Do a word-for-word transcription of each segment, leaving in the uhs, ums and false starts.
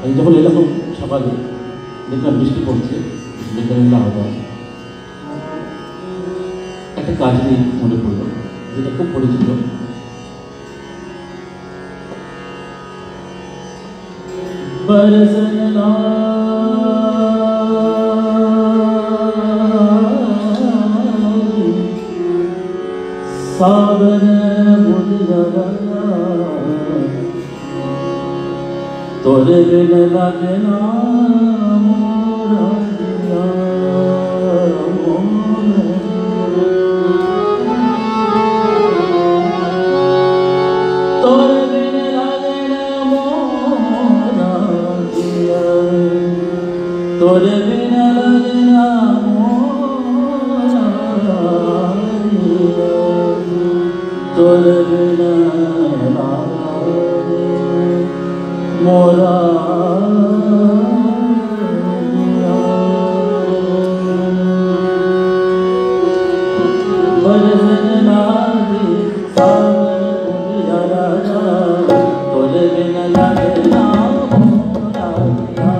যখন এরকম সকালে দেখলাম বৃষ্টি পড়ছে, বিকেলবেলা আবার একটা কাজটি মনে পড়লো, যেটা খুব পরিচিত। বরসনা सावन मुदिरा तोरे बिन लगना मोरा दिया तोरे बिन लगना मोरा दिया तोरे बिन लगना तोरे बिना मोरा बरसन लागे सावन मुदिया राजा तोरे बिना लगना मोरा दिया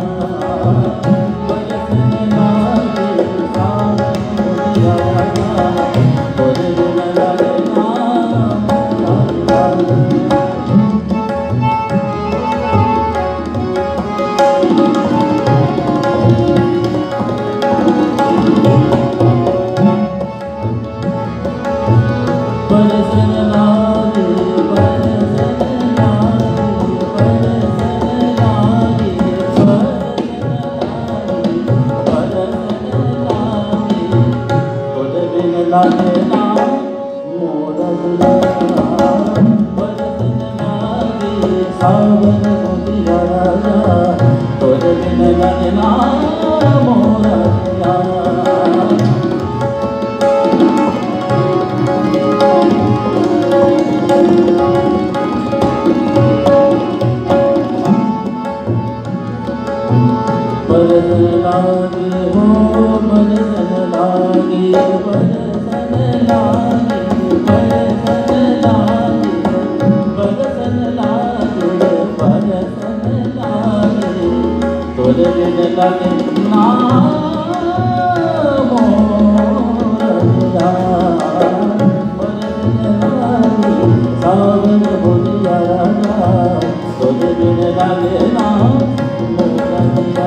बरसन लागे सावन मुदिया राजा तोरे बिना लगना सावन मुदिया राजा तोरे बिन लगना मोरा दिया बरसन लागे हो बरसन लागे बरसन लागे बरसन लागे बरसन लागे बरसन लागे तोरे बिन लगना मोरा दिया बरसन लागे सावन मुदिया राजा तोरे बिन लगना मोरा दिया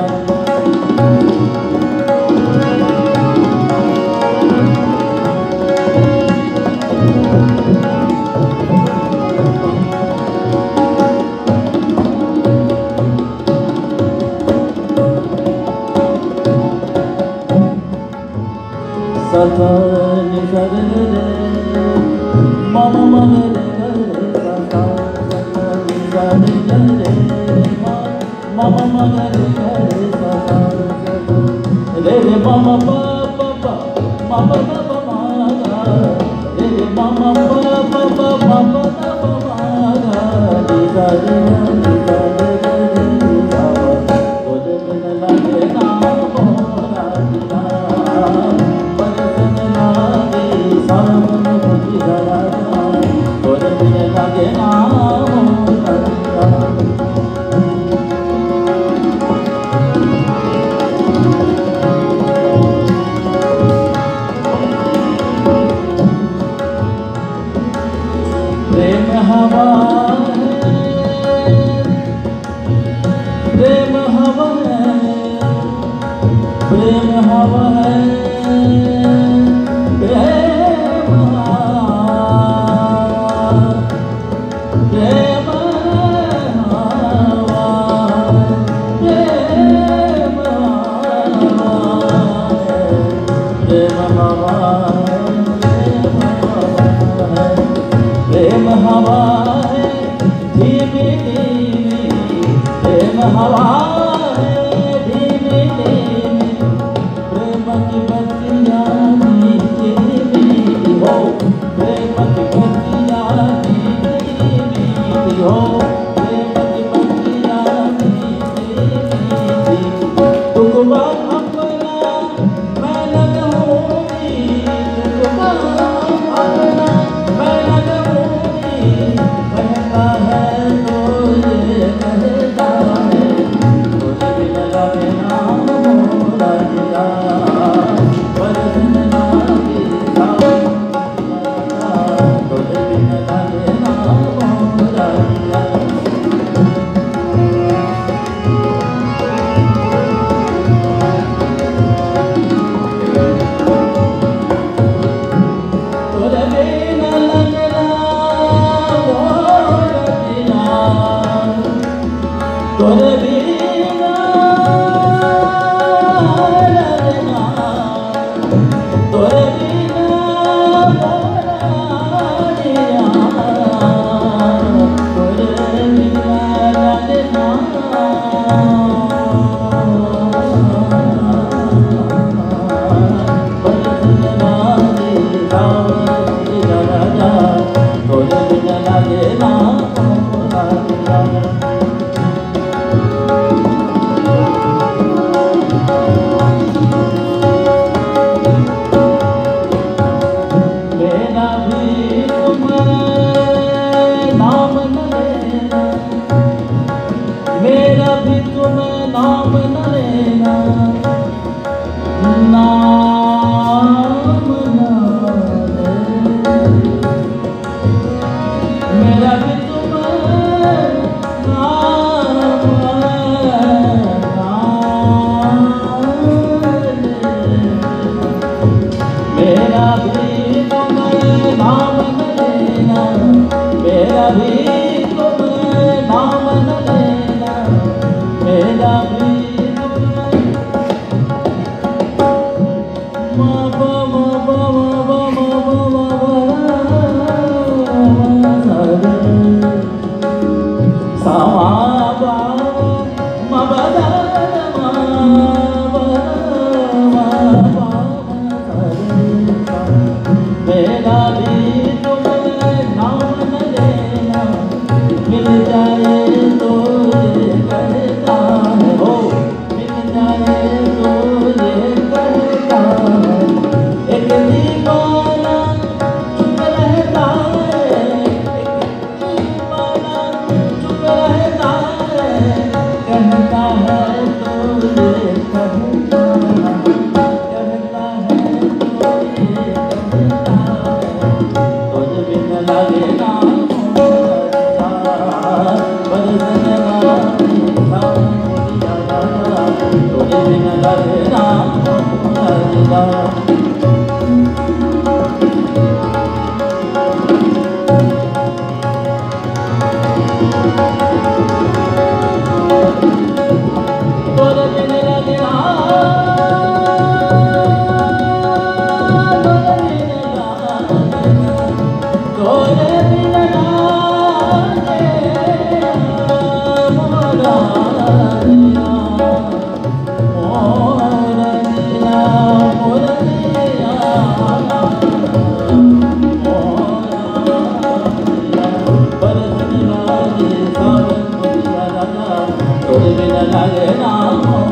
ससा निसर रे मम मगर रे ससा ससा निसर रे मम मगर रे ससा रे रे मम प प प मम प प मा रे रे मम प प प मम प प मा निसर रे निसर रे तोरे बिन लगना मोरा दिया सावन मुदिया राजा तोरे बिन लगना मोरा दिया प्रेम हवा प्रेम हवा प्रेम हवा प्रेम हवा है धीमी धीमी प्रेम हवा है धीमी धीमी प्रेम की बत्तियाँ मीठी मीठी हो प्रेम की बत्तियाँ मीठी मीठी हो प्रेम की बत्तियाँ मीठी मीठी तुकबा अपना मैं लगाऊंगी तुकबा अपना मैं लगाऊंगी कहता है तो ये कहता है तुम नाम न लेना, नाम न लेना, मेरा भी तुम नाम मेरा भी तुम नाम न लेना, मेरा भी तुम नाम न लेना, मेरा भी तुम मा पा मा पा मा पा मा पा मा पा सा मा पा मा पा दा मा पा मा पा मेरा भी तुम नाम न लेना, मिल जाए तो ये करता है हो, मिल जाए तो ये करता है, एक दीवाना चुप रहता है, एक दीवाना चुप रहता है, कहता है तो ये करता है, कहता है तो ये करता है, तुझ बिन लगे ना बरसने वाली सावरिया राजा, तुझ बिन लगे ना राजा। तोरे बिन लगे ना, तोरे बिन तोरे बिन लागे मोरा दिया, मोरा दिया, मोरा दिया, मोरा दिया, बरसने वाली सावन राजा, तोरे बिन लागे ना।